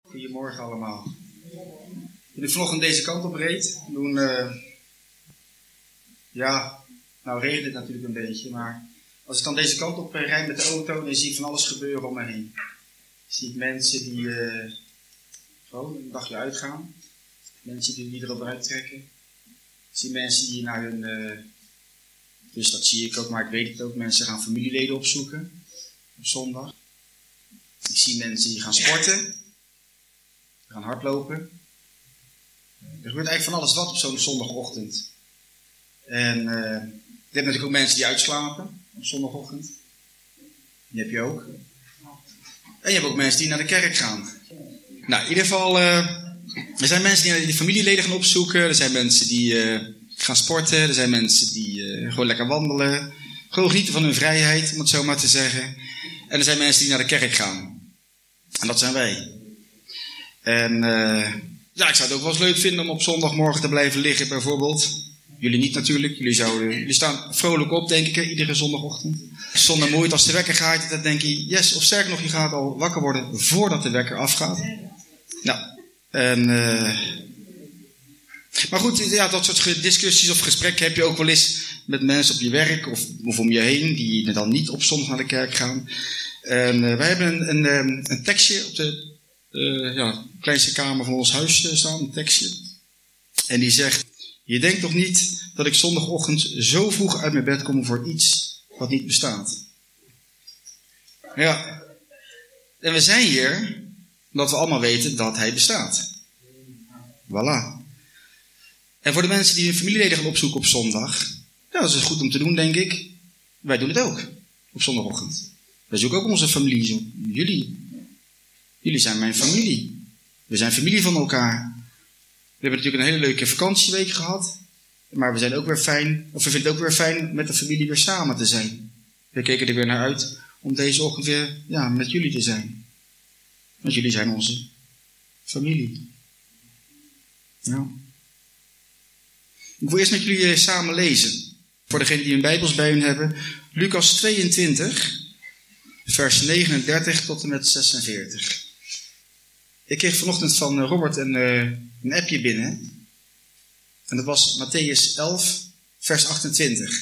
Goedemorgen allemaal. Toen ik vanochtend deze kant op reed, toen, regent het natuurlijk een beetje, maar als ik dan deze kant op rijd met de auto, dan zie ik van alles gebeuren om me heen. Zie ik mensen die gewoon een dagje uitgaan, mensen die erop uittrekken. Ik zie mensen die naar hun, dus dat zie ik ook, maar ik weet het ook, mensen gaan familieleden opzoeken op zondag. Ik zie mensen die gaan sporten, gaan hardlopen. Er gebeurt eigenlijk van alles wat op zo'n zondagochtend. En je hebt natuurlijk ook mensen die uitslapen op zondagochtend. Die heb je ook. En je hebt ook mensen die naar de kerk gaan. Nou, in ieder geval, er zijn mensen die familieleden gaan opzoeken. Er zijn mensen die gaan sporten. Er zijn mensen die gewoon lekker wandelen. Gewoon genieten van hun vrijheid, om het zo maar te zeggen. En er zijn mensen die naar de kerk gaan. En dat zijn wij. En ik zou het ook wel eens leuk vinden om op zondagmorgen te blijven liggen, bijvoorbeeld. Jullie niet natuurlijk. Jullie staan vrolijk op, denk ik, iedere zondagochtend. Zonder moeite, als de wekker gaat, dan denk je, yes. Of sterker nog, je gaat al wakker worden voordat de wekker afgaat. Nou, maar goed, ja, dat soort discussies of gesprekken heb je ook wel eens met mensen op je werk of om je heen, die dan niet op zondag naar de kerk gaan. En wij hebben een tekstje op de kleinste kamer van ons huis staan, een tekstje. En die zegt, je denkt toch niet dat ik zondagochtend zo vroeg uit mijn bed kom voor iets wat niet bestaat. Ja, en we zijn hier omdat we allemaal weten dat hij bestaat. Voilà. En voor de mensen die hun familieleden gaan opzoeken op zondag, ja, dat is goed om te doen, denk ik. Wij doen het ook op zondagochtend. Wij zoeken ook onze familie op. Jullie zijn mijn familie. We zijn familie van elkaar. We hebben natuurlijk een hele leuke vakantieweek gehad. Maar we vinden het ook weer fijn met de familie weer samen te zijn. We keken er weer naar uit om deze ochtend weer met jullie te zijn. Want jullie zijn onze familie. Ja. Ik wil eerst met jullie samen lezen. Voor degenen die hun Bijbels bij hun hebben. Lucas 22, vers 39 tot en met 46. Ik kreeg vanochtend van Robert een appje binnen. En dat was Mattheüs 11, vers 28.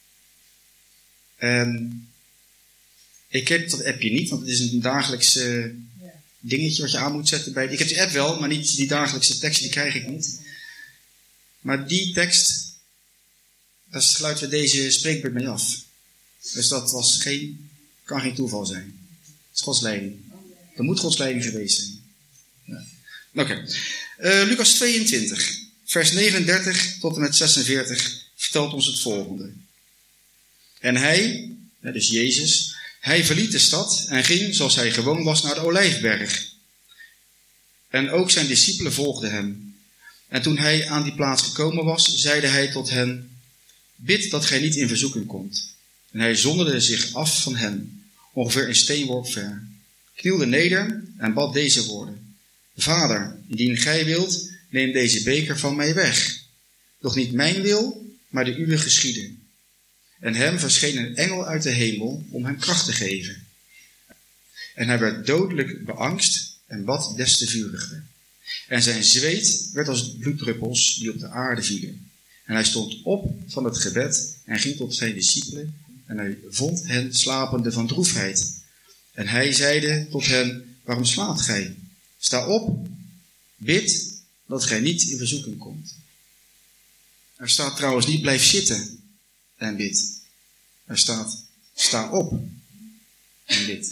Ik heb dat appje niet, want het is een dagelijks dingetje wat je aan moet zetten. Ik heb die app wel, maar niet die dagelijkse tekst, die krijg ik niet. Maar die tekst, daar sluiten we deze spreekbeurt mee af. Dus dat kan geen toeval zijn. Het is Gods leiding. Er moet Gods leiding geweest zijn. Ja. Oké. Lucas 22, vers 39 tot en met 46 vertelt ons het volgende. En hij, dus Jezus, hij verliet de stad en ging, zoals hij gewoon was, naar de Olijfberg. En ook zijn discipelen volgden hem. En toen hij aan die plaats gekomen was, zeide hij tot hen, bid dat gij niet in verzoeking komt. En hij zonderde zich af van hen, ongeveer een steenworp ver, knielde neder en bad deze woorden. Vader, indien gij wilt, neem deze beker van mij weg. Doch niet mijn wil, maar de uwe geschiede. En hem verscheen een engel uit de hemel om hem kracht te geven. En hij werd dodelijk beangst en bad des te vuriger. En zijn zweet werd als bloeddruppels die op de aarde vielen. En hij stond op van het gebed en ging tot zijn discipelen. En hij vond hen slapende van droefheid. En hij zeide tot hen, waarom slaapt gij? Sta op, bid, dat gij niet in verzoeking komt. Er staat trouwens niet, blijf zitten en bid. Er staat, sta op en bid.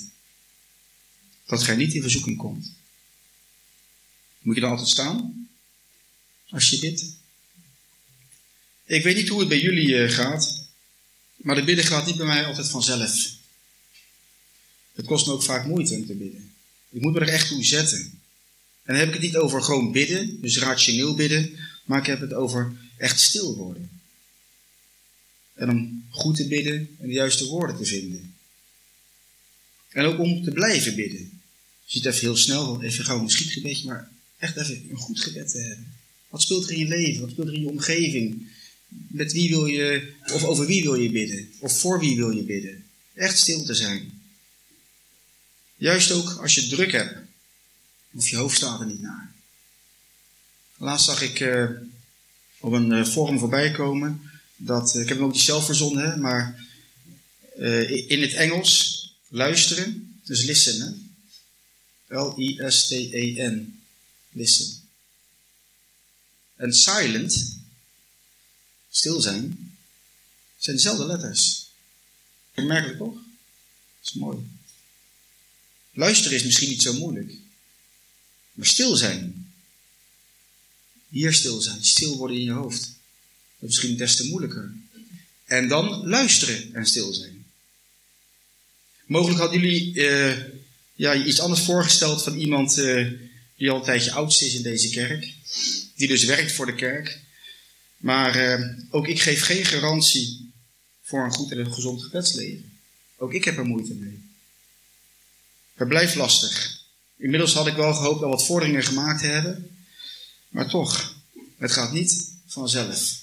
Dat gij niet in verzoeking komt. Moet je dan altijd staan? Als je bidt? Ik weet niet hoe het bij jullie gaat, maar de bidden gaat niet bij mij altijd vanzelf. Het kost me ook vaak moeite om te bidden. Ik moet me er echt toe zetten. En dan heb ik het niet over gewoon bidden, dus rationeel bidden, maar ik heb het over echt stil worden. En om goed te bidden en de juiste woorden te vinden. En ook om te blijven bidden. Dus niet even heel snel, even gauw een schietgebedje, maar echt even een goed gebed te hebben. Wat speelt er in je leven? Wat speelt er in je omgeving? Met wie wil je, of over wie wil je bidden? Of voor wie wil je bidden? Echt stil te zijn. Juist ook als je druk hebt. Of je hoofd staat er niet naar. Laatst zag ik op een forum voorbij komen. Ik heb hem ook niet zelf verzonnen, hè, maar in het Engels luisteren. Dus listen. Hè? L-I-S-T-E-N. Listen. En silent, stil zijn dezelfde letters. Opmerkelijk toch? Dat is mooi. Luisteren is misschien niet zo moeilijk. Maar stil zijn. Hier stil zijn. Stil worden in je hoofd. Dat is misschien des te moeilijker. En dan luisteren en stil zijn. Mogelijk hadden jullie iets anders voorgesteld van iemand die al een tijdje oudste is in deze kerk. Die dus werkt voor de kerk. Maar ook ik geef geen garantie voor een goed en een gezond gebedsleven. Ook ik heb er moeite mee. Het blijft lastig. Inmiddels had ik wel gehoopt al wat vorderingen gemaakt te hebben. Maar toch, het gaat niet vanzelf.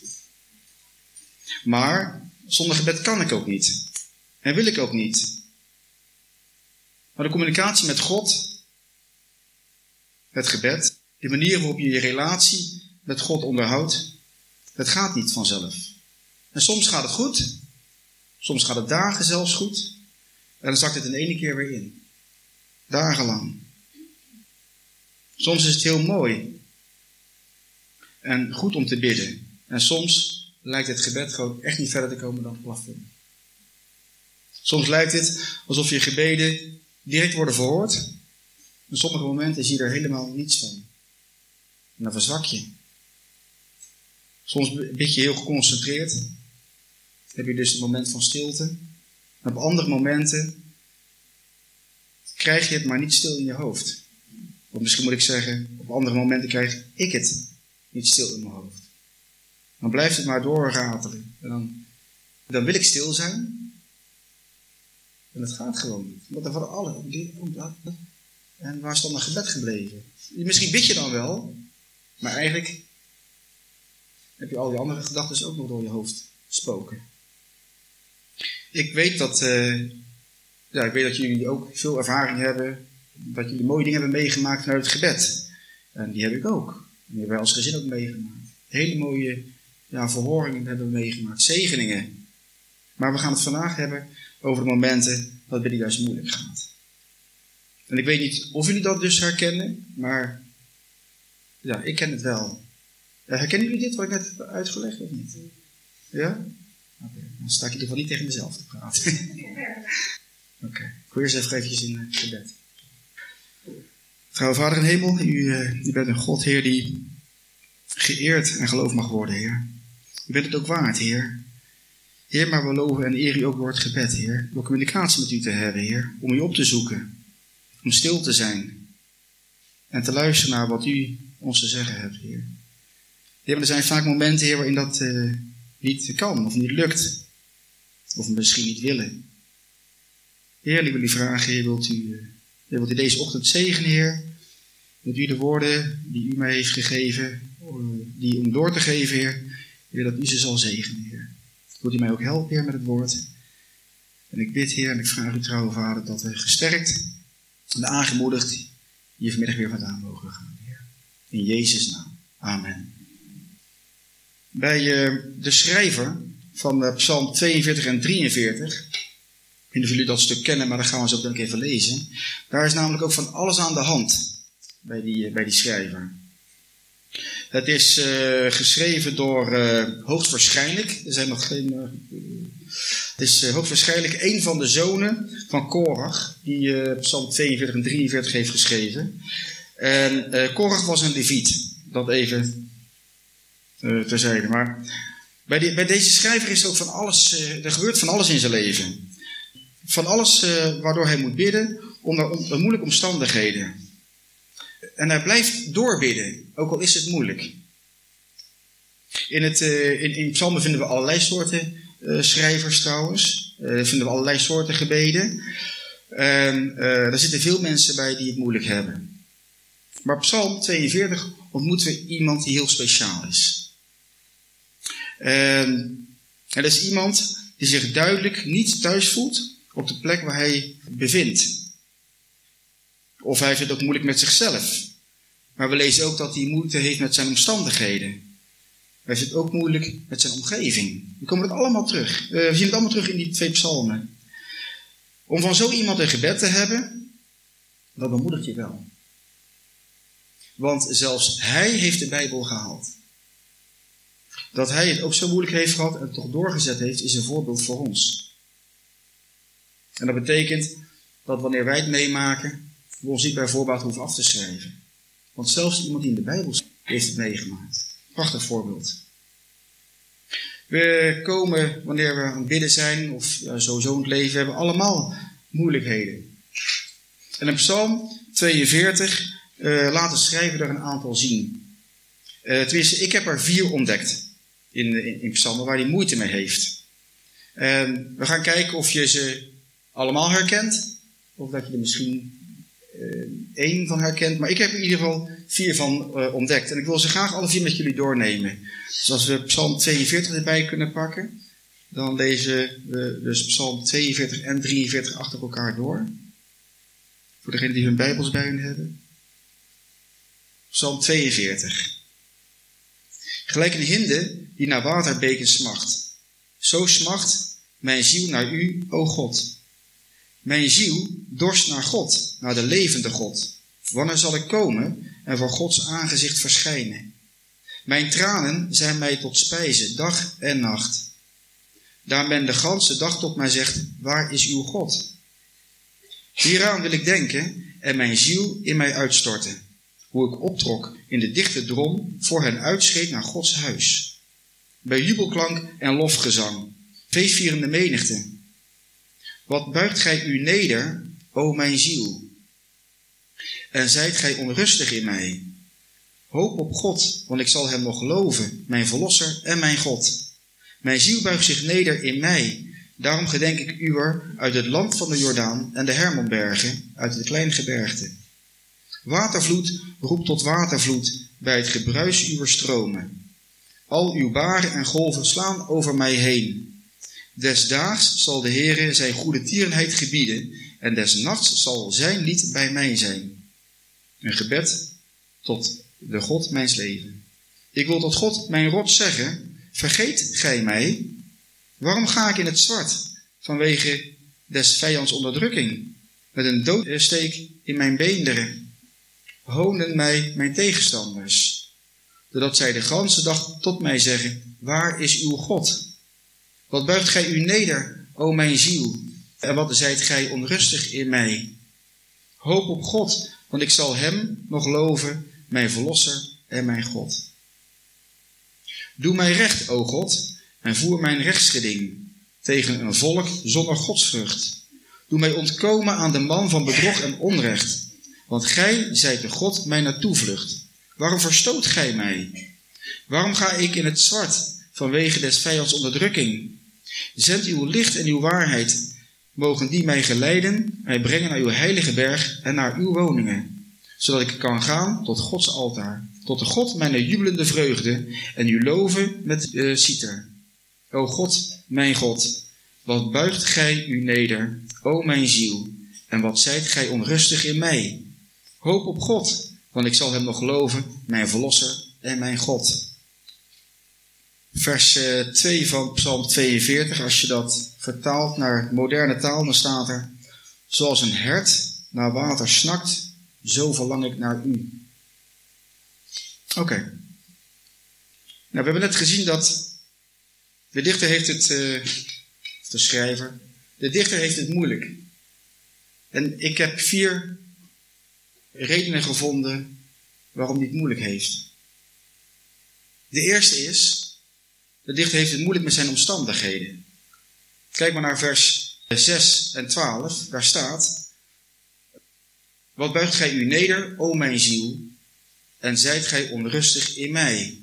Maar zonder gebed kan ik ook niet. En wil ik ook niet. Maar de communicatie met God, het gebed, de manier waarop je je relatie met God onderhoudt, het gaat niet vanzelf. En soms gaat het goed. Soms gaat het dagen zelfs goed. En dan zakt het in één keer weer in. Dagenlang. Soms is het heel mooi. En goed om te bidden. En soms lijkt het gebed gewoon echt niet verder te komen dan het plafond. Soms lijkt het alsof je gebeden direct worden verhoord. En sommige momenten zie je er helemaal niets van. En dan verzwak je. Soms bid je heel geconcentreerd. Dan heb je dus het moment van stilte. En op andere momenten krijg je het maar niet stil in je hoofd. Of misschien moet ik zeggen, op andere momenten krijg ik het niet stil in mijn hoofd. Dan blijft het maar doorratelen. En dan wil ik stil zijn. En dat gaat gewoon niet. Want dan van alle. En waar is dan een gebed gebleven? Misschien bid je dan wel. Maar eigenlijk heb je al die andere gedachten ook nog door je hoofd spoken. Ik weet dat jullie ook veel ervaring hebben. Dat jullie mooie dingen hebben meegemaakt vanuit het gebed. En die heb ik ook. En die hebben wij als gezin ook meegemaakt. Hele mooie verhoringen hebben we meegemaakt. Zegeningen. Maar we gaan het vandaag hebben over de momenten dat het bidden juist moeilijk gaat. En ik weet niet of jullie dat dus herkennen. Maar ja, ik ken het wel. Herkennen jullie dit wat ik net heb uitgelegd of niet? Ja? Oké, dan sta ik in ieder geval niet tegen mezelf te praten. Oké, ik wil eerst even eventjes in gebed. Trouw Vader in hemel, u bent een God, Heer, die geëerd en geloofd mag worden, Heer. U bent het ook waard, Heer. Heer, maar we loven en eren u ook door het gebed, Heer. Door communicatie met u te hebben, Heer. Om u op te zoeken. Om stil te zijn. En te luisteren naar wat u ons te zeggen hebt, Heer. Heer, maar er zijn vaak momenten, Heer, waarin dat niet kan of niet lukt. Of we misschien niet willen. Heer, ik wil u vragen, Heer, wilt u deze ochtend zegenen, Heer? Wilt u de woorden die u mij heeft gegeven, die om door te geven, Heer, dat u ze zal zegenen, Heer. Wilt u mij ook helpen, Heer, met het woord? En ik bid, Heer, en ik vraag u, trouwe Vader, dat we gesterkt en aangemoedigd hier vanmiddag weer vandaan mogen gaan, Heer. In Jezus' naam. Amen. Bij de schrijver van Psalm 42 en 43... Ik weet niet of jullie dat stuk kennen, maar dat gaan we zo ook even lezen. Daar is namelijk ook van alles aan de hand bij die schrijver. Het is geschreven door hoogstwaarschijnlijk, er zijn nog geen... het is hoogstwaarschijnlijk een van de zonen van Korach, die Psalm 42 en 43 heeft geschreven. En Korach was een leviet, dat even terzijde. Maar bij deze schrijver is ook van alles, er gebeurt van alles in zijn leven. Van alles waardoor hij moet bidden onder moeilijke omstandigheden. En hij blijft doorbidden, ook al is het moeilijk. In psalmen vinden we allerlei soorten schrijvers trouwens. Vinden we allerlei soorten gebeden. En daar zitten veel mensen bij die het moeilijk hebben. Maar Psalm 42 ontmoeten we iemand die heel speciaal is. En dat is iemand die zich duidelijk niet thuis voelt op de plek waar hij bevindt. Of hij heeft het ook moeilijk met zichzelf. Maar we lezen ook dat hij moeite heeft met zijn omstandigheden. Hij heeft het ook moeilijk met zijn omgeving. We komen het allemaal terug. We zien het allemaal terug in die 2 psalmen. Om van zo iemand een gebed te hebben, dat bemoedigt je wel. Want zelfs hij heeft de Bijbel gehaald. Dat hij het ook zo moeilijk heeft gehad en toch doorgezet heeft, is een voorbeeld voor ons. En dat betekent dat wanneer wij het meemaken, we ons niet bij voorbaat hoeven af te schrijven. Want zelfs iemand die in de Bijbel staat, heeft het meegemaakt. Prachtig voorbeeld. We komen, wanneer we aan het bidden zijn, of sowieso in het leven, we hebben allemaal moeilijkheden. En in Psalm 42 laten schrijven er een aantal zien. Tenminste, ik heb er 4 ontdekt in psalmen waar hij moeite mee heeft. En we gaan kijken of je ze allemaal herkent, of dat je er misschien 1 van herkent. Maar ik heb er in ieder geval 4 van ontdekt. En ik wil ze graag alle 4 met jullie doornemen. Dus als we Psalm 42 erbij kunnen pakken, dan lezen we dus Psalm 42 en 43 achter elkaar door. Voor degenen die hun Bijbels bij hun hebben. Psalm 42. Gelijk een hinde die naar waterbeken smacht. Zo smacht mijn ziel naar u, o God. Mijn ziel dorst naar God, naar de levende God. Wanneer zal ik komen en voor Gods aangezicht verschijnen? Mijn tranen zijn mij tot spijze, dag en nacht. Daar men de ganse dag tot mij zegt, waar is uw God? Hieraan wil ik denken en mijn ziel in mij uitstorten. Hoe ik optrok in de dichte drom voor hen uitschreed naar Gods huis. Bij jubelklank en lofgezang, feestvierende menigte. Wat buigt gij u neder, o mijn ziel? En zijt gij onrustig in mij? Hoop op God, want ik zal hem nog loven, mijn verlosser en mijn God. Mijn ziel buigt zich neder in mij. Daarom gedenk ik uwer uit het land van de Jordaan en de Hermonbergen, uit het kleingebergte. Watervloed roept tot watervloed bij het gebruis uwer stromen. Al uw baren en golven slaan over mij heen. Des daags zal de Heere zijn goede tierenheid gebieden en des nachts zal zijn lied bij mij zijn. Een gebed tot de God mijns leven. Ik wil tot God mijn rots zeggen, vergeet gij mij? Waarom ga ik in het zwart vanwege des vijands onderdrukking? Met een doodsteek in mijn beenderen. Hoonen mij mijn tegenstanders, doordat zij de ganse dag tot mij zeggen, waar is uw God? Wat buigt gij u neder, o mijn ziel, en wat zijt gij onrustig in mij? Hoop op God, want ik zal hem nog loven, mijn verlosser en mijn God. Doe mij recht, o God, en voer mijn rechtsgeding tegen een volk zonder godsvrucht. Doe mij ontkomen aan de man van bedrog en onrecht, want gij zijt de God mijner toevlucht. Waarom verstoot gij mij? Waarom ga ik in het zwart vanwege des vijands onderdrukking? Zend uw licht en uw waarheid, mogen die mij geleiden, mij brengen naar uw heilige berg en naar uw woningen, zodat ik kan gaan tot Gods altaar, tot de God mijner jubelende vreugde en u loven met citer. O God, mijn God, wat buigt gij u neder, o mijn ziel, en wat zijt gij onrustig in mij? Hoop op God, want ik zal hem nog loven, mijn verlosser en mijn God. Vers 2 van Psalm 42, als je dat vertaalt naar moderne taal, dan staat er: zoals een hert naar water snakt, zo verlang ik naar u. Oké. Nou, we hebben net gezien dat de dichter heeft het, de schrijver, de dichter heeft het moeilijk. En ik heb 4 redenen gevonden waarom hij het moeilijk heeft. De eerste is, de dichter heeft het moeilijk met zijn omstandigheden. Kijk maar naar vers 6 en 12, daar staat: wat buigt gij u neder, o mijn ziel, en zijt gij onrustig in mij?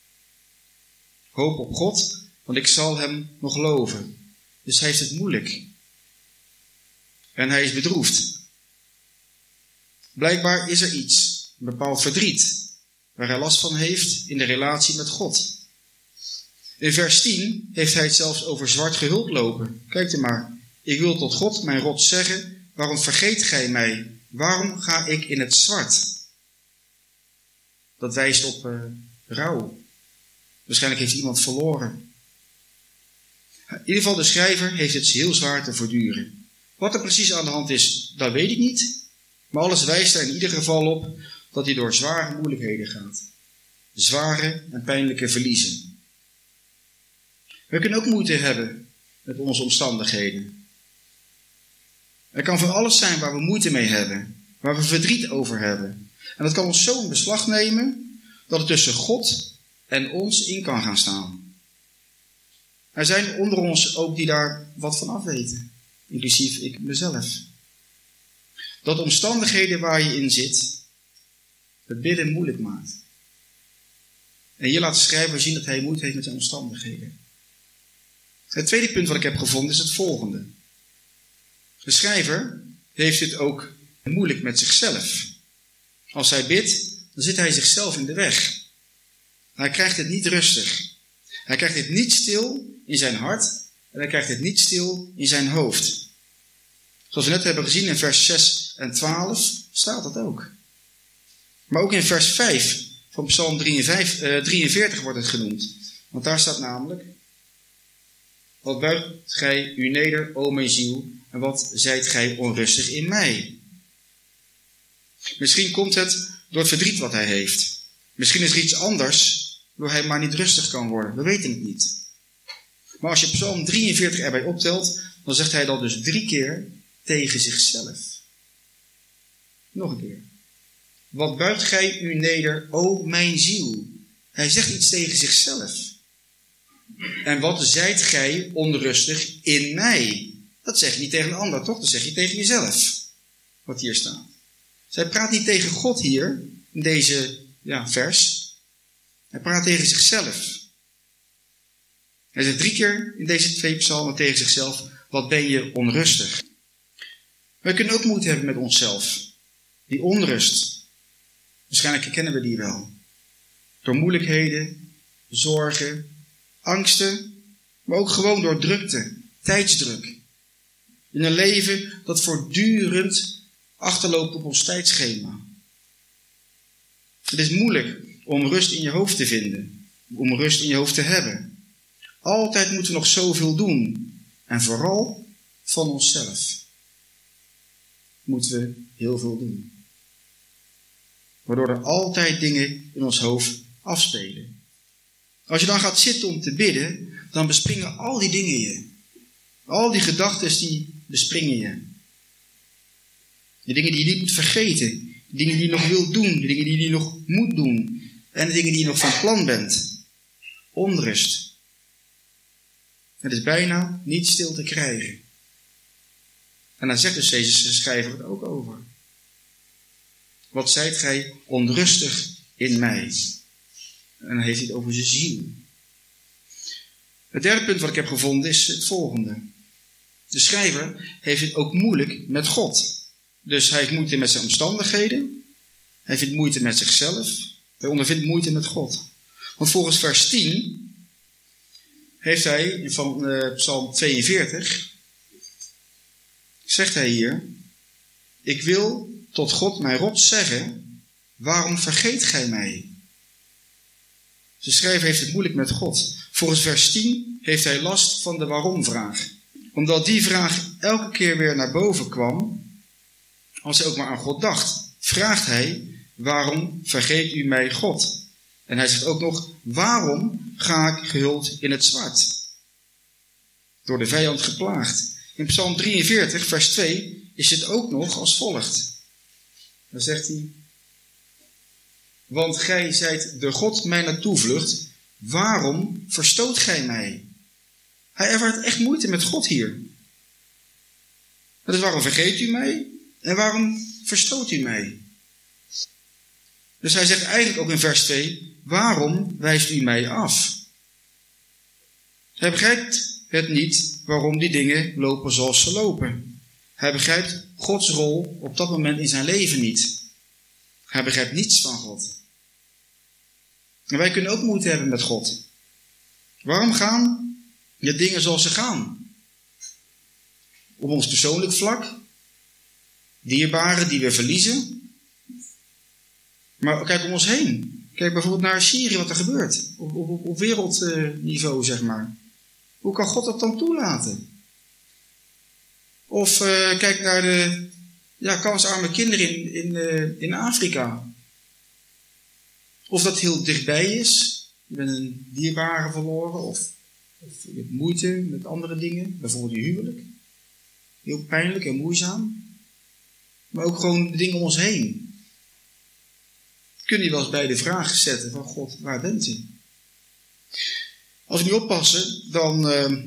Hoop op God, want ik zal hem nog loven. Dus hij heeft het moeilijk. En hij is bedroefd. Blijkbaar is er iets, een bepaald verdriet, waar hij last van heeft in de relatie met God. In vers 10 heeft hij het zelfs over zwart gehuld lopen. Kijk er maar. Ik wil tot God mijn rots zeggen, waarom vergeet gij mij? waarom ga ik in het zwart? Dat wijst op rouw. Waarschijnlijk heeft iemand verloren. In ieder geval, de schrijver heeft het heel zwaar te verduren. Wat er precies aan de hand is, dat weet ik niet. Maar alles wijst er in ieder geval op dat hij door zware moeilijkheden gaat. Zware en pijnlijke verliezen. We kunnen ook moeite hebben met onze omstandigheden. Er kan van alles zijn waar we moeite mee hebben. Waar we verdriet over hebben. En dat kan ons zo in beslag nemen dat het tussen God en ons in kan gaan staan. Er zijn onder ons ook die daar wat van af weten. Inclusief ik mezelf. Dat de omstandigheden waar je in zit het bidden moeilijk maakt. En hier laat de schrijver zien dat hij moeite heeft met zijn omstandigheden. Het tweede punt wat ik heb gevonden is het volgende. De schrijver heeft het ook moeilijk met zichzelf. Als hij bidt, dan zit hij zichzelf in de weg. Hij krijgt het niet rustig. Hij krijgt het niet stil in zijn hart en hij krijgt het niet stil in zijn hoofd. Zoals we net hebben gezien in vers 6 en 12 staat dat ook. Maar ook in vers 5 van Psalm 43 wordt het genoemd. Want daar staat namelijk: wat buigt gij u neder, o mijn ziel, en wat zijt gij onrustig in mij? Misschien komt het door het verdriet wat hij heeft. Misschien is er iets anders waardoor hij maar niet rustig kan worden. We weten het niet. Maar als je Psalm 43 erbij optelt, dan zegt hij dat dus 3 keer tegen zichzelf. Nog een keer. Wat buigt gij u neder, o mijn ziel? Hij zegt iets tegen zichzelf. En wat zijt gij onrustig in mij? Dat zeg je niet tegen een ander, toch? Dat zeg je tegen jezelf. Wat hier staat. Zij praat niet tegen God hier, in deze vers. Hij praat tegen zichzelf. Hij zegt 3 keer in deze 2 psalmen tegen zichzelf: wat ben je onrustig? We kunnen ook moeite hebben met onszelf. Die onrust. Waarschijnlijk herkennen we die wel. Door moeilijkheden, zorgen, angsten, maar ook gewoon door drukte, tijdsdruk. In een leven dat voortdurend achterloopt op ons tijdschema. Het is moeilijk om rust in je hoofd te vinden, om rust in je hoofd te hebben. Altijd moeten we nog zoveel doen. En vooral van onszelf moeten we heel veel doen. Waardoor er altijd dingen in ons hoofd afspelen. Als je dan gaat zitten om te bidden, dan bespringen al die dingen je. Al die gedachten die bespringen je. De dingen die je niet moet vergeten. De dingen die je nog wilt doen. De dingen die je nog moet doen. En de dingen die je nog van plan bent. Onrust. Het is bijna niet stil te krijgen. En daar zegt dus deze schrijver het ook over. Wat zijt gij onrustig in mij? En dan heeft hij het over zijn ziel. Het derde punt wat ik heb gevonden is het volgende. De schrijver heeft het ook moeilijk met God. Dus hij heeft moeite met zijn omstandigheden. Hij vindt moeite met zichzelf. Hij ondervindt moeite met God. Want volgens vers 10 heeft hij van Psalm 42, zegt hij hier: ik wil tot God mijn rots zeggen, waarom vergeet gij mij? De schrijver heeft het moeilijk met God. Volgens vers 10 heeft hij last van de waarom-vraag. Omdat die vraag elke keer weer naar boven kwam, als hij ook maar aan God dacht, vraagt hij: waarom vergeet u mij, God? En hij zegt ook nog: waarom ga ik gehuld in het zwart? Door de vijand geplaagd. In Psalm 43, vers 2 is het ook nog als volgt. Dan zegt hij: want gij zijt de God mijner toevlucht, waarom verstoot gij mij? Hij ervaart echt moeite met God hier. Dat is: waarom vergeet u mij? En waarom verstoot u mij? Dus hij zegt eigenlijk ook in vers 2: waarom wijst u mij af? Hij begrijpt het niet waarom die dingen lopen zoals ze lopen. Hij begrijpt Gods rol op dat moment in zijn leven niet. Hij begrijpt niets van God. En wij kunnen ook moeite hebben met God. Waarom gaan de dingen zoals ze gaan? Op ons persoonlijk vlak, dierbaren die we verliezen. Maar kijk om ons heen. Kijk bijvoorbeeld naar Syrië, wat er gebeurt. Op wereldniveau, zeg maar. Hoe kan God dat dan toelaten? Of kijk naar de kansarme kinderen in Afrika. Of dat heel dichtbij is. Je bent een dierbare verloren. Of je hebt moeite met andere dingen. Bijvoorbeeld je huwelijk. Heel pijnlijk en moeizaam. Maar ook gewoon de dingen om ons heen. Kun je wel eens bij de vraag zetten van God, waar bent u? Als we niet oppassen, dan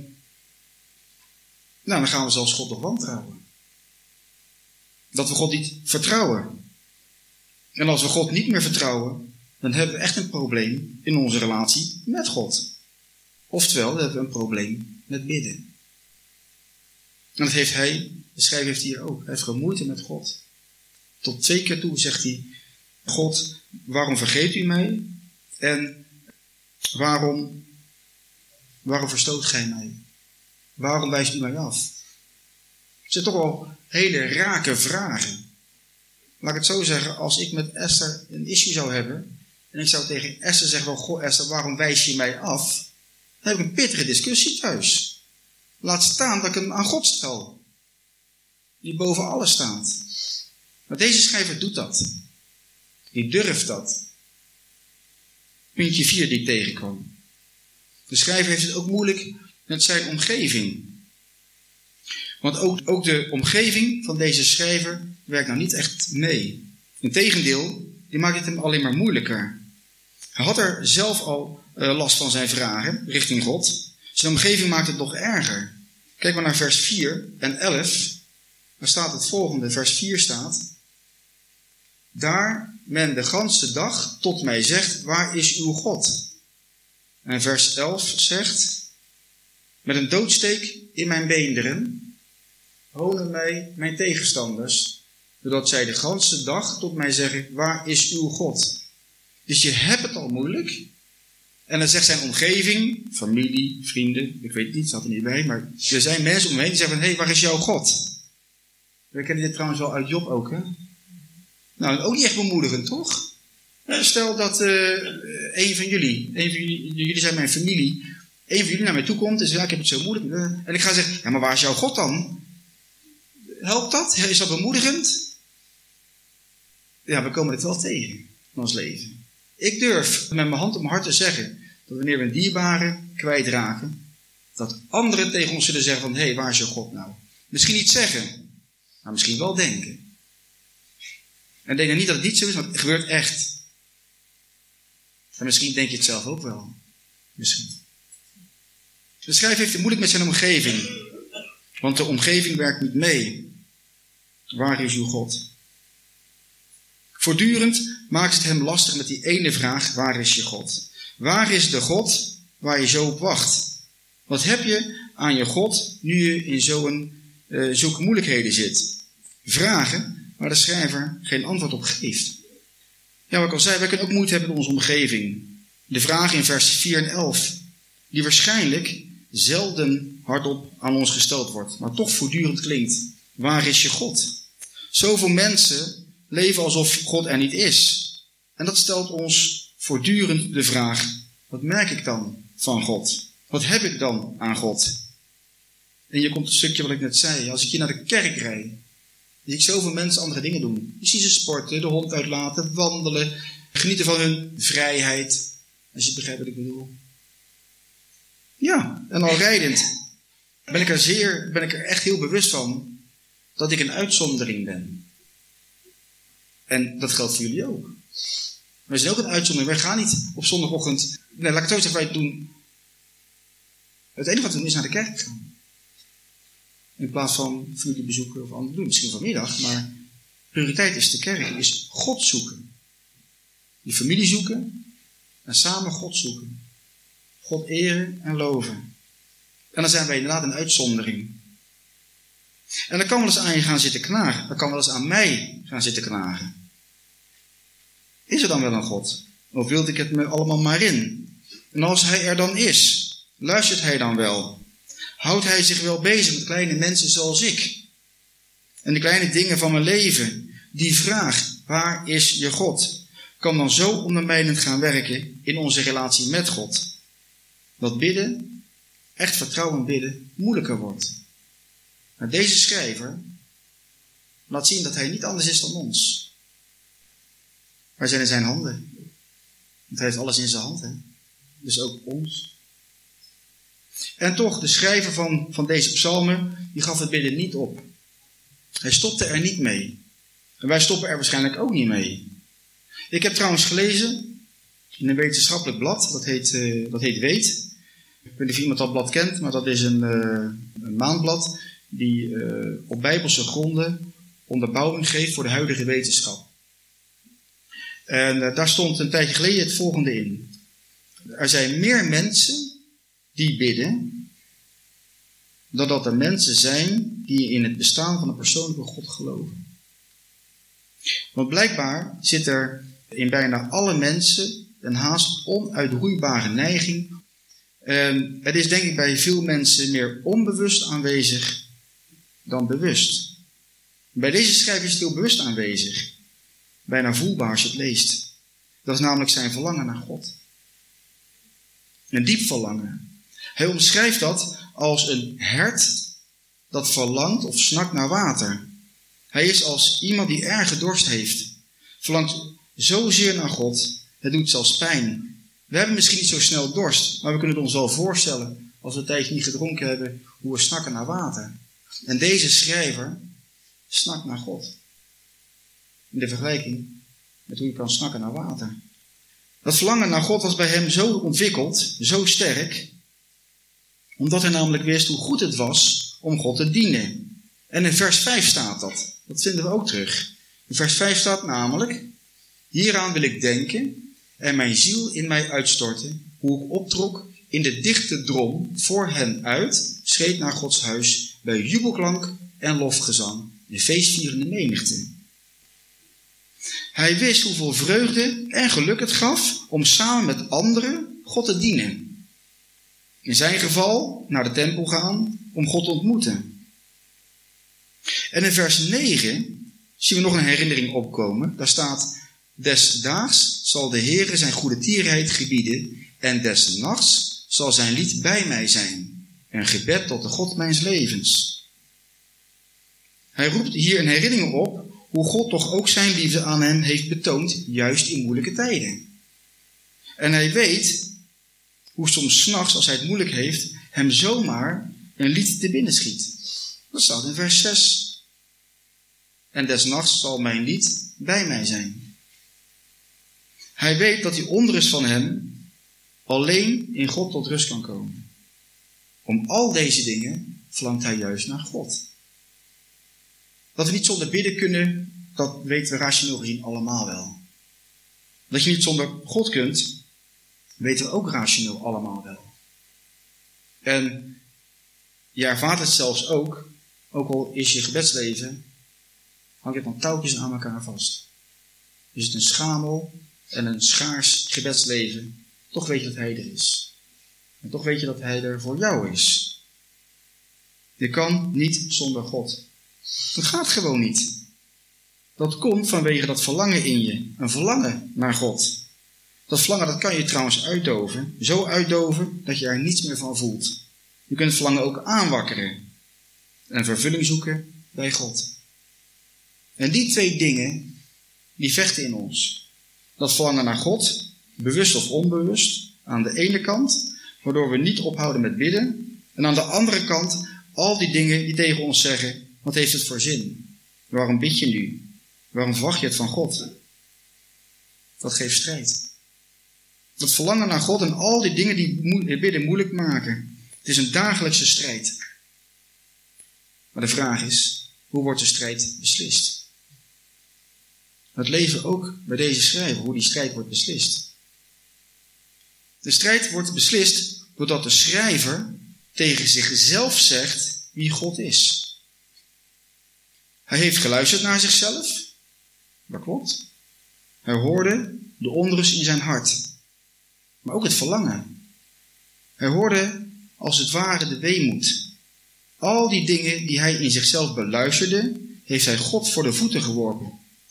gaan we zelfs God nog wantrouwen. Dat we God niet vertrouwen. En als we God niet meer vertrouwen, dan hebben we echt een probleem in onze relatie met God. Oftewel, dan hebben we een probleem met bidden. En dat heeft de schrijver heeft hier ook. Hij heeft gewoon moeite met God. Tot 2 keer toe zegt hij, God, waarom vergeet u mij? En waarom verstoot gij mij? Waarom wijst u mij af? Het zijn toch wel hele rake vragen. Laat ik het zo zeggen, als ik met Esther een issue zou hebben, en ik zou tegen Esther zeggen, goh Esther, waarom wijs je mij af? Dan heb ik een pittige discussie thuis. Laat staan dat ik hem aan God stel. Die boven alles staat. Maar deze schrijver doet dat. Die durft dat. Puntje 4 die ik tegenkwam. De schrijver heeft het ook moeilijk met zijn omgeving. Want ook de omgeving van deze schrijver werkt nou niet echt mee. Integendeel, die maakt het hem alleen maar moeilijker. Hij had er zelf al last van zijn vragen richting God. Zijn omgeving maakt het nog erger. Kijk maar naar vers 4 en 11. Daar staat het volgende. Vers 4 staat: daar men de ganse dag tot mij zegt, waar is uw God? En vers 11 zegt: met een doodsteek in mijn beenderen honen mij mijn tegenstanders, doordat zij de ganse dag tot mij zeggen, waar is uw God? Dus je hebt het al moeilijk. En dan zegt zijn omgeving, familie, vrienden, ik weet het niet, staat er niet bij, maar er zijn mensen om me heen die zeggen van, hé, waar is jouw God? We kennen dit trouwens wel uit Job ook, hè? Nou, ook niet echt bemoedigend, toch? Stel dat een van jullie zijn mijn familie, een van jullie naar mij toe komt en zegt, ja, ik heb het zo moeilijk. En ik ga zeggen, ja, maar waar is jouw God dan? Helpt dat? Is dat bemoedigend? Ja, we komen het wel tegen in ons leven. Ik durf met mijn hand op mijn hart te zeggen dat wanneer we een dierbare kwijtraken, dat anderen tegen ons zullen zeggen van, hé, waar is je God nou? Misschien niet zeggen, maar misschien wel denken. En denk dan niet dat het niet zo is, want het gebeurt echt. En misschien denk je het zelf ook wel. Misschien. De schrijver heeft het moeilijk met zijn omgeving. Want de omgeving werkt niet mee. Waar is uw God? Voortdurend maakt het hem lastig met die ene vraag, waar is je God? Waar is de God waar je zo op wacht? Wat heb je aan je God nu je in zulke moeilijkheden zit? Vragen waar de schrijver geen antwoord op geeft. Ja, wat ik al zei, wij kunnen ook moeite hebben met onze omgeving. De vraag in vers 4 en 11, die waarschijnlijk zelden hardop aan ons gesteld wordt, maar toch voortdurend klinkt. Waar is je God? Zoveel mensen leven alsof God er niet is. En dat stelt ons voortdurend de vraag, wat merk ik dan van God? Wat heb ik dan aan God? En hier komt een stukje wat ik net zei. Als ik hier naar de kerk rijd, zie ik zoveel mensen andere dingen doen. Je ziet ze sporten, de hond uitlaten, wandelen, genieten van hun vrijheid. Als je begrijpt wat ik bedoel. Ja, en al rijdend ben ik er echt heel bewust van dat ik een uitzondering ben. En dat geldt voor jullie ook. Wij zijn ook een uitzondering. Wij gaan niet op zondagochtend, laat ik het zo zeggen, wij doen. Het enige wat we doen is naar de kerk gaan. In plaats van familiebezoeken of andere doen. Misschien vanmiddag, maar prioriteit is de kerk, is God zoeken. Je familie zoeken en samen God zoeken. God eren en loven. En dan zijn wij inderdaad een uitzondering. En dan kan wel eens aan je gaan zitten knagen. Dan kan wel eens aan mij gaan zitten knagen. Is er dan wel een God? Of wilde ik het me allemaal maar in? En als hij er dan is, luistert hij dan wel? Houdt hij zich wel bezig met kleine mensen zoals ik? En de kleine dingen van mijn leven, die vraag, waar is je God, kan dan zo ondermijnend gaan werken in onze relatie met God. Dat bidden, echt vertrouwend bidden, moeilijker wordt. Maar deze schrijver laat zien dat hij niet anders is dan ons. Wij zijn in zijn handen. Want hij heeft alles in zijn hand. Hè? Dus ook ons. En toch, de schrijver van deze psalmen, die gaf het bidden niet op. Hij stopte er niet mee. En wij stoppen er waarschijnlijk ook niet mee. Ik heb trouwens gelezen in een wetenschappelijk blad, dat heet Weet. Ik weet niet of iemand dat blad kent, maar dat is een maandblad die op bijbelse gronden onderbouwing geeft voor de huidige wetenschap. En daar stond een tijdje geleden het volgende in. Er zijn meer mensen die bidden, dan dat er mensen zijn die in het bestaan van een persoonlijke God geloven. Want blijkbaar zit er in bijna alle mensen een haast onuitroeibare neiging. Het is denk ik bij veel mensen meer onbewust aanwezig dan bewust. Bij deze schrijver is het heel bewust aanwezig. Bijna voelbaar als je het leest. Dat is namelijk zijn verlangen naar God. Een diep verlangen. Hij omschrijft dat als een hert dat verlangt of snakt naar water. Hij is als iemand die erge dorst heeft. Verlangt zozeer naar God. Het doet zelfs pijn. We hebben misschien niet zo snel dorst, maar we kunnen het ons wel voorstellen, als we een tijdje niet gedronken hebben, hoe we snakken naar water. En deze schrijver snakt naar God. In de vergelijking met hoe je kan snakken naar water. Dat verlangen naar God was bij hem zo ontwikkeld, zo sterk, omdat hij namelijk wist hoe goed het was om God te dienen. En in vers 5 staat dat. Dat vinden we ook terug. In vers 5 staat namelijk: hieraan wil ik denken en mijn ziel in mij uitstorten, hoe ik optrok in de dichte drom voor hen uit, schreed naar Gods huis bij jubelklank en lofgezang, de feestvierende menigte. Hij wist hoeveel vreugde en geluk het gaf om samen met anderen God te dienen. In zijn geval naar de tempel gaan om God te ontmoeten. En in vers 9 zien we nog een herinnering opkomen. Daar staat: des daags zal de Heere zijn goede tierenheid gebieden en des nachts zal zijn lied bij mij zijn. Een gebed tot de God mijns levens. Hij roept hier een herinnering op hoe God toch ook zijn liefde aan hem heeft betoond, juist in moeilijke tijden. En hij weet hoe soms 's nachts, als hij het moeilijk heeft, hem zomaar een lied te binnen schiet. Dat staat in vers 6. En des nachts zal mijn lied bij mij zijn. Hij weet dat die onrust van hem alleen in God tot rust kan komen. Om al deze dingen verlangt hij juist naar God. Dat we niet zonder bidden kunnen, dat weten we rationeel gezien allemaal wel. Dat je niet zonder God kunt, weten we ook rationeel allemaal wel. En je ervaart het zelfs ook al is je gebedsleven, hang je dan touwtjes aan elkaar vast. Is het een schamel en een schaars gebedsleven, toch weet je dat hij er is. En toch weet je dat hij er voor jou is. Je kan niet zonder God. Dat gaat gewoon niet. Dat komt vanwege dat verlangen in je. Een verlangen naar God. Dat verlangen dat kan je trouwens uitdoven. Zo uitdoven dat je er niets meer van voelt. Je kunt het verlangen ook aanwakkeren. En vervulling zoeken bij God. En die twee dingen, die vechten in ons. Dat verlangen naar God, bewust of onbewust, aan de ene kant, waardoor we niet ophouden met bidden. En aan de andere kant, al die dingen die tegen ons zeggen: wat heeft het voor zin? Waarom bid je nu? Waarom verwacht je het van God? Dat geeft strijd. Dat verlangen naar God en al die dingen die bidden moeilijk maken. Het is een dagelijkse strijd. Maar de vraag is, hoe wordt de strijd beslist? Het leven ook bij deze schrijver, hoe die strijd wordt beslist. De strijd wordt beslist doordat de schrijver tegen zichzelf zegt wie God is. Hij heeft geluisterd naar zichzelf. Dat klopt. Hij hoorde de onrust in zijn hart. Maar ook het verlangen. Hij hoorde als het ware de weemoed. Al die dingen die hij in zichzelf beluisterde, heeft hij God voor de voeten geworpen.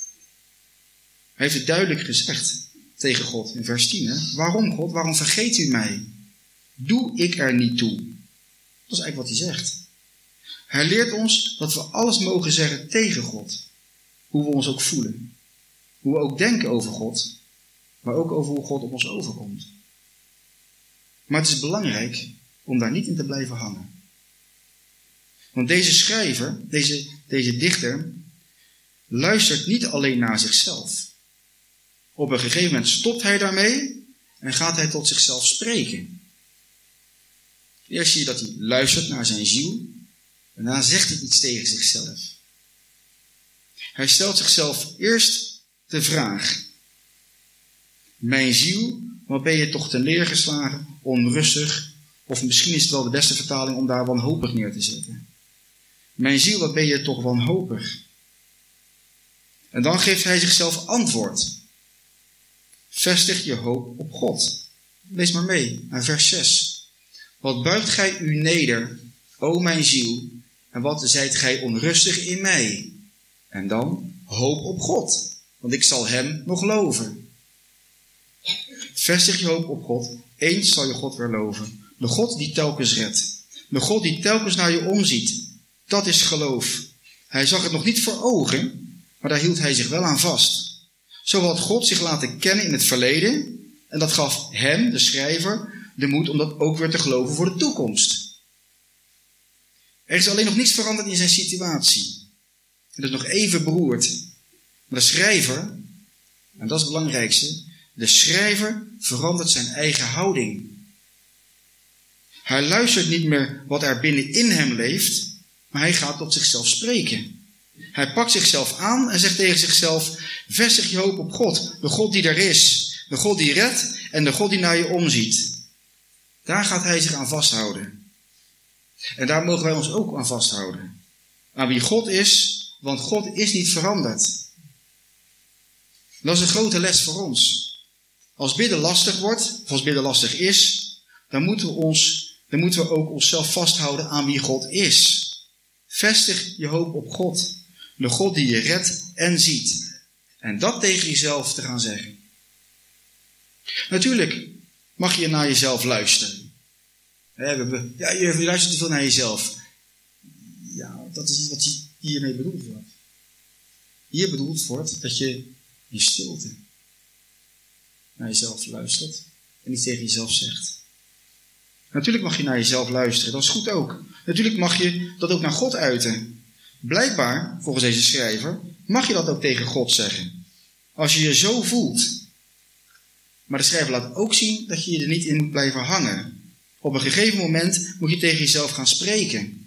Hij heeft het duidelijk gezegd tegen God in vers 10. Hè? Waarom God? Waarom vergeet u mij? Doe ik er niet toe? Dat is eigenlijk wat hij zegt. Hij leert ons dat we alles mogen zeggen tegen God. Hoe we ons ook voelen. Hoe we ook denken over God. Maar ook over hoe God op ons overkomt. Maar het is belangrijk om daar niet in te blijven hangen. Want deze schrijver, deze dichter, luistert niet alleen naar zichzelf. Op een gegeven moment stopt hij daarmee en gaat hij tot zichzelf spreken. Eerst zie je dat hij luistert naar zijn ziel. Daarna zegt hij iets tegen zichzelf. Hij stelt zichzelf eerst de vraag. Mijn ziel, wat ben je toch ten neergeslagen, onrustig, of misschien is het wel de beste vertaling om daar wanhopig neer te zetten. Mijn ziel, wat ben je toch wanhopig. En dan geeft hij zichzelf antwoord. Vestig je hoop op God. Lees maar mee, aan vers 6. Wat buigt gij u neder, o mijn ziel, en wat zijt gij onrustig in mij? En dan hoop op God, want ik zal hem nog loven. Vestig je hoop op God, eens zal je God weer loven. De God die telkens redt. De God die telkens naar je omziet. Dat is geloof. Hij zag het nog niet voor ogen, maar daar hield hij zich wel aan vast. Zo had God zich laten kennen in het verleden, en dat gaf hem, de schrijver, de moed om dat ook weer te geloven voor de toekomst. Er is alleen nog niets veranderd in zijn situatie. Het is nog even beroerd. Maar de schrijver, en dat is het belangrijkste, de schrijver verandert zijn eigen houding. Hij luistert niet meer wat er binnenin hem leeft, maar hij gaat tot zichzelf spreken. Hij pakt zichzelf aan en zegt tegen zichzelf, vestig je hoop op God, de God die er is, de God die redt en de God die naar je omziet. Daar gaat hij zich aan vasthouden. En daar mogen wij ons ook aan vasthouden. Aan wie God is, want God is niet veranderd. Dat is een grote les voor ons. Als bidden lastig wordt, of als bidden lastig is, dan moeten we ook onszelf vasthouden aan wie God is. Vestig je hoop op God. De God die je redt en ziet. En dat tegen jezelf te gaan zeggen. Natuurlijk mag je naar jezelf luisteren. Ja, je luistert te veel naar jezelf. Ja, dat is niet wat hiermee bedoeld wordt. Hier bedoeld wordt dat je in stilte naar jezelf luistert en niet tegen jezelf zegt. Natuurlijk mag je naar jezelf luisteren, dat is goed ook. Natuurlijk mag je dat ook naar God uiten. Blijkbaar, volgens deze schrijver, mag je dat ook tegen God zeggen. Als je je zo voelt. Maar de schrijver laat ook zien dat je er niet in moet blijven hangen. Op een gegeven moment moet je tegen jezelf gaan spreken.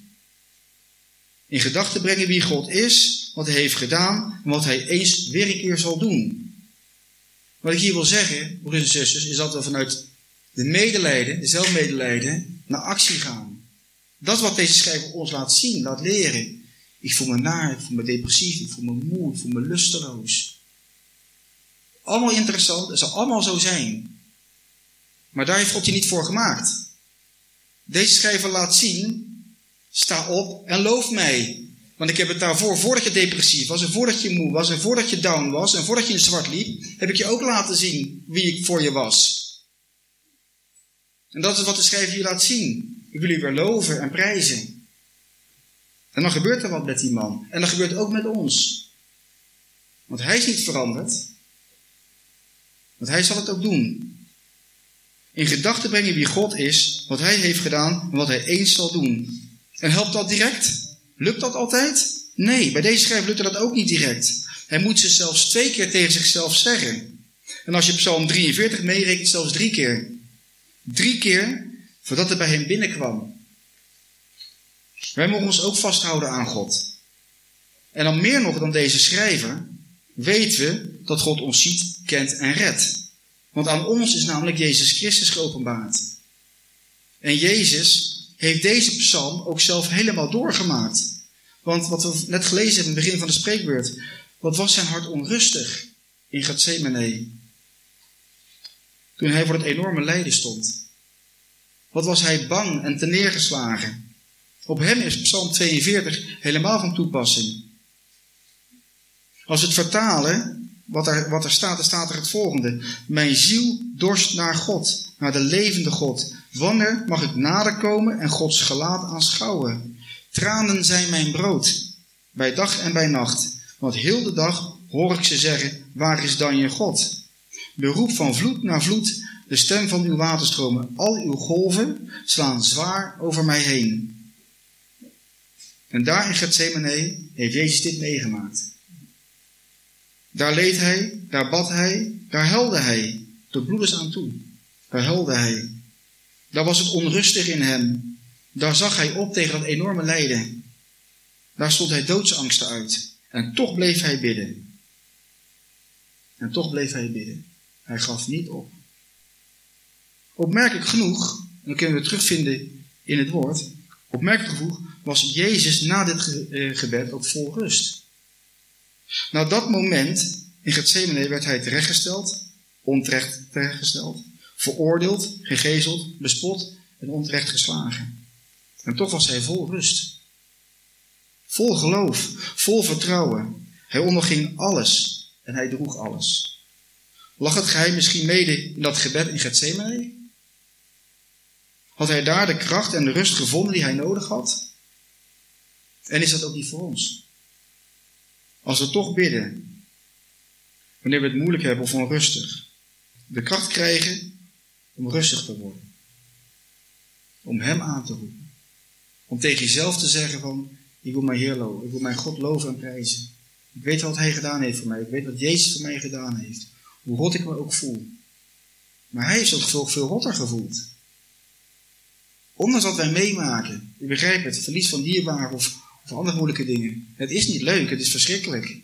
In gedachten brengen wie God is, wat hij heeft gedaan en wat hij eens weer een keer zal doen. Wat ik hier wil zeggen, broers en zusters, is dat we vanuit de medelijden, de zelfmedelijden, naar actie gaan. Dat is wat deze schrijver ons laat zien, laat leren. Ik voel me naar, ik voel me depressief, ik voel me moe, ik voel me lusteloos. Allemaal interessant, het zal allemaal zo zijn. Maar daar heeft God je niet voor gemaakt. Deze schrijver laat zien, sta op en loof mij. Want ik heb het daarvoor, voordat je depressief was en voordat je moe was en voordat je down was en voordat je in het zwart liep, heb ik je ook laten zien wie ik voor je was. En dat is wat de schrijver je laat zien. Ik wil je weer loven en prijzen. En dan gebeurt er wat met die man. En dat gebeurt ook met ons. Want hij is niet veranderd. Want hij zal het ook doen. In gedachten brengen wie God is, wat hij heeft gedaan en wat hij eens zal doen. En helpt dat direct? Lukt dat altijd? Nee, bij deze schrijver lukt dat ook niet direct. Hij moet ze zelfs 2 keer tegen zichzelf zeggen. En als je Psalm 43 meerekent, zelfs 3 keer. 3 keer voordat het bij hem binnenkwam. Wij mogen ons ook vasthouden aan God. En dan meer nog dan deze schrijver, weten we dat God ons ziet, kent en redt. Want aan ons is namelijk Jezus Christus geopenbaard. En Jezus heeft deze psalm ook zelf helemaal doorgemaakt. Want wat we net gelezen hebben in het begin van de spreekbeurt, wat was zijn hart onrustig in Gethsemane. Toen hij voor het enorme lijden stond. Wat was hij bang en terneergeslagen. Op hem is Psalm 42 helemaal van toepassing. Als we het vertalen, wat er staat, dan staat er het volgende. Mijn ziel dorst naar God, naar de levende God. Wanneer mag ik nader komen en Gods gelaat aanschouwen? Tranen zijn mijn brood, bij dag en bij nacht. Want heel de dag hoor ik ze zeggen, waar is dan je God? De roep van vloed naar vloed, de stem van uw waterstromen. Al uw golven slaan zwaar over mij heen. En daar in Getsemane heeft Jezus dit meegemaakt. Daar leed hij, daar bad hij, daar huilde hij. Tot bloedens aan toe. Daar huilde hij. Daar was het onrustig in hem. Daar zag hij op tegen dat enorme lijden. Daar stond hij doodsangsten uit. En toch bleef hij bidden. En toch bleef hij bidden. Hij gaf niet op. Opmerkelijk genoeg, en dat kunnen we terugvinden in het woord. Opmerkelijk genoeg was Jezus na dit gebed ook vol rust. Na dat moment in Getsemane werd hij terechtgesteld, onterecht terechtgesteld, veroordeeld, gegezeld, bespot en onterecht geslagen. En toch was hij vol rust. Vol geloof, vol vertrouwen. Hij onderging alles en hij droeg alles. Lag het geheim misschien mede in dat gebed in Getsemane? Had hij daar de kracht en de rust gevonden die hij nodig had? En is dat ook niet voor ons? Als we toch bidden, wanneer we het moeilijk hebben of onrustig, de kracht krijgen om rustig te worden. Om hem aan te roepen. Om tegen jezelf te zeggen van, ik wil mijn Heer loven, ik wil mijn God loven en prijzen. Ik weet wat hij gedaan heeft voor mij, ik weet wat Jezus voor mij gedaan heeft. Hoe rot ik me ook voel. Maar hij heeft het veel rotter gevoeld. Ondanks wat wij meemaken, ik begrijp het, verlies van dierbaren of andere moeilijke dingen. Het is niet leuk, het is verschrikkelijk.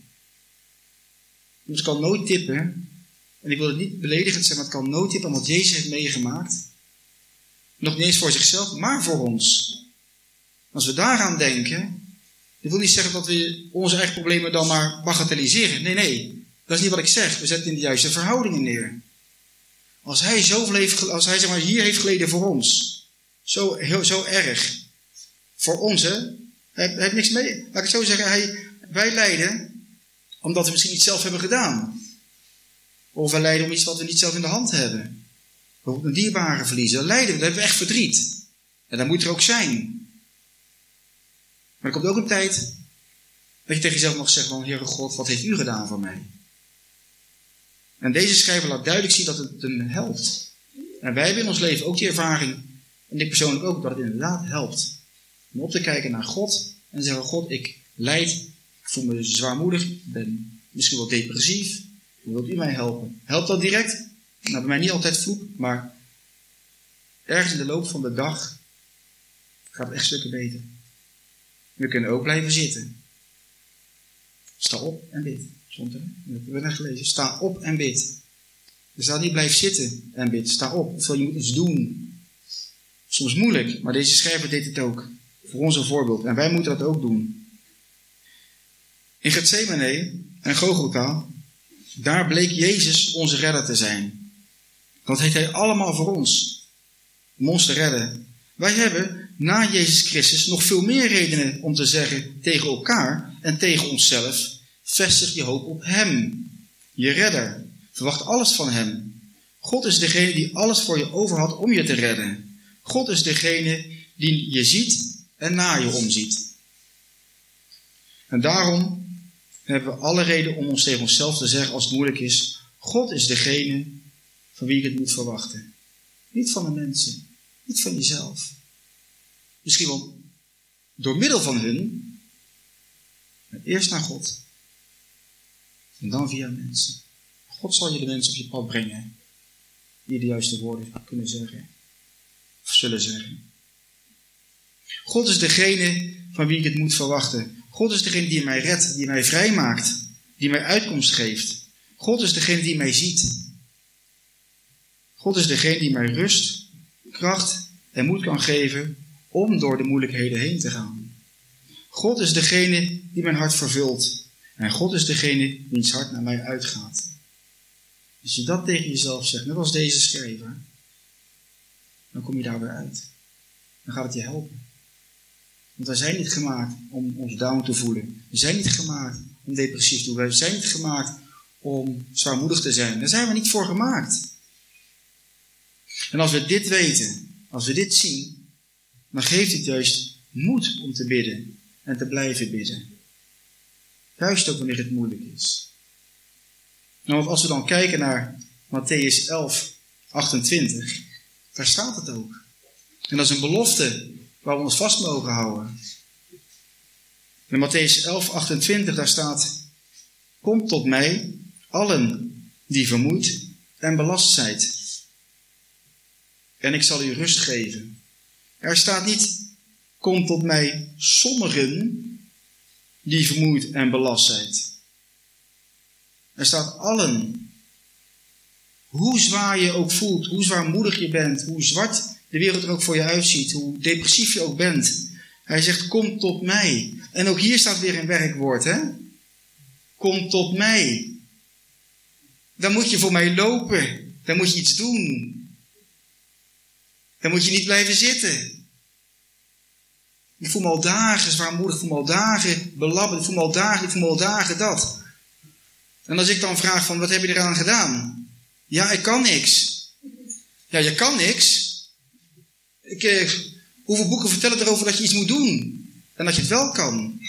Dus het kan nooit tippen, en ik wil het niet beledigend zijn, maar het kan nooit tippen aan wat Jezus heeft meegemaakt. Nog niet eens voor zichzelf, maar voor ons. Als we daaraan denken, dat wil niet zeggen dat we onze eigen problemen dan maar bagatelliseren. Nee, dat is niet wat ik zeg. We zetten in de juiste verhoudingen neer. Als hij zoveel heeft, als hij zeg maar hier heeft geleden voor ons, zo erg, voor ons hè, hij heeft niks mee. Laat ik het zo zeggen, wij lijden omdat we misschien iets zelf hebben gedaan. Of wij lijden om iets wat we niet zelf in de hand hebben. Bijvoorbeeld een dierbare verliezen. Dan lijden we, dan hebben we echt verdriet. En dat moet er ook zijn. Maar er komt ook een tijd dat je tegen jezelf mag zeggen van, Heere God, wat heeft u gedaan voor mij? En deze schrijver laat duidelijk zien dat het hem helpt. En wij hebben in ons leven ook die ervaring, en ik persoonlijk ook, dat het inderdaad helpt. Om op te kijken naar God en te zeggen, God, ik lijd, ik voel me zwaarmoedig, ik ben misschien wel depressief. Hoe wilt u mij helpen? Helpt dat direct? Nou, bij mij niet altijd vloek, maar ergens in de loop van de dag gaat het echt stukken beter. We kunnen ook blijven zitten. Sta op en bid. Stond er, dat hebben we net gelezen. Sta op en bid. Er staat niet blijf zitten en bid. Sta op. Ofwel je moet iets doen. Soms moeilijk, maar deze schrijver deed het ook. Voor ons een voorbeeld. En wij moeten dat ook doen. In Getsemane en Golgotha, daar bleek Jezus onze redder te zijn. Dat heeft hij allemaal voor ons. Om ons te redden. Wij hebben na Jezus Christus nog veel meer redenen om te zeggen tegen elkaar en tegen onszelf, vestig je hoop op hem, je redder. Verwacht alles van hem. God is degene die alles voor je over had om je te redden. God is degene die je ziet en naar je omziet. En daarom hebben we alle reden om ons tegen onszelf te zeggen als het moeilijk is, God is degene van wie ik het moet verwachten. Niet van de mensen, niet van jezelf. Misschien wel door middel van hun, maar eerst naar God. En dan via mensen. God zal je de mensen op je pad brengen die de juiste woorden kunnen zeggen. Of zullen zeggen. God is degene van wie ik het moet verwachten. God is degene die mij redt, die mij vrijmaakt, die mij uitkomst geeft. God is degene die mij ziet. God is degene die mij rust, kracht en moed kan geven om door de moeilijkheden heen te gaan. God is degene die mijn hart vervult. En God is degene wiens hart naar mij uitgaat. Als je dat tegen jezelf zegt, net als deze schrijver, dan kom je daar weer uit. Dan gaat het je helpen. Want wij zijn niet gemaakt om ons down te voelen. We zijn niet gemaakt om depressief te doen. Wij zijn niet gemaakt om zwaarmoedig te zijn. Daar zijn we niet voor gemaakt. En als we dit weten, als we dit zien, dan geeft het juist moed om te bidden en te blijven bidden. Juist ook wanneer het moeilijk is. Nou, want als we dan kijken naar Mattheüs 11, 28, daar staat het ook. En dat is een belofte waar we ons vast mogen houden. In Mattheüs 11, 28, daar staat: Kom tot mij, allen die vermoeid en belast zijt, en ik zal u rust geven. Er staat niet: Kom tot mij, sommigen die vermoeid en belast zijt. Er staat allen. Hoe zwaar je ook voelt, hoe zwaarmoedig je bent, hoe zwart de wereld er ook voor je uitziet, hoe depressief je ook bent. Hij zegt: Kom tot mij. En ook hier staat weer een werkwoord, hè? Kom tot mij. Dan moet je voor mij lopen. Dan moet je iets doen. Dan moet je niet blijven zitten. Ik voel me al dagen zwaarmoedig, ik voel me al dagen belabberd, ik voel me al dagen dat. En als ik dan vraag van, wat heb je eraan gedaan? Ja, ik kan niks. Ja, je kan niks. Hoeveel boeken vertellen erover dat je iets moet doen? En dat je het wel kan.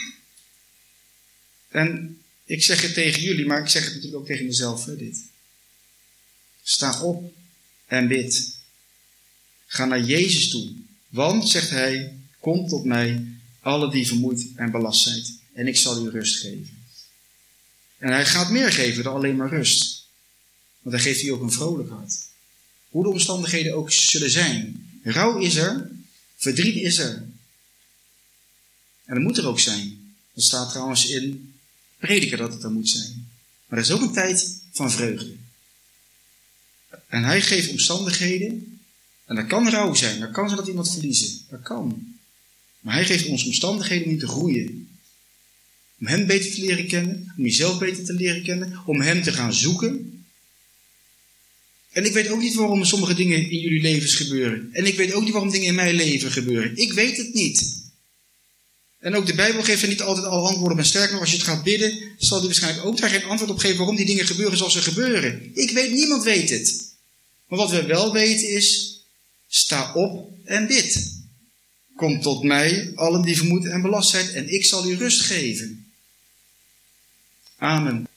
En ik zeg het tegen jullie, maar ik zeg het natuurlijk ook tegen mezelf, hè, dit. Sta op en bid. Ga naar Jezus toe. Want, zegt hij, kom tot mij, alle die vermoeid en belast zijn, en ik zal u rust geven. En hij gaat meer geven dan alleen maar rust. Want hij geeft u ook een vrolijk hart. Hoe de omstandigheden ook zullen zijn. Rouw is er, verdriet is er. En dat moet er ook zijn. Dat staat trouwens in Prediker dat het er moet zijn. Maar er is ook een tijd van vreugde. En hij geeft omstandigheden. En dat kan rouw zijn. Dat kan zijn dat iemand verliezen. Dat kan. Maar hij geeft ons omstandigheden om in te groeien. Om hem beter te leren kennen. Om jezelf beter te leren kennen. Om hem te gaan zoeken. En ik weet ook niet waarom sommige dingen in jullie levens gebeuren. En ik weet ook niet waarom dingen in mijn leven gebeuren. Ik weet het niet. En ook de Bijbel geeft er niet altijd al antwoorden op. En sterker nog, als je het gaat bidden, zal hij waarschijnlijk ook daar geen antwoord op geven waarom die dingen gebeuren zoals ze gebeuren. Ik weet, niemand weet het. Maar wat we wel weten is, sta op en bid. Kom tot mij, allen die vermoeid en belast zijn, en ik zal u rust geven. Amen.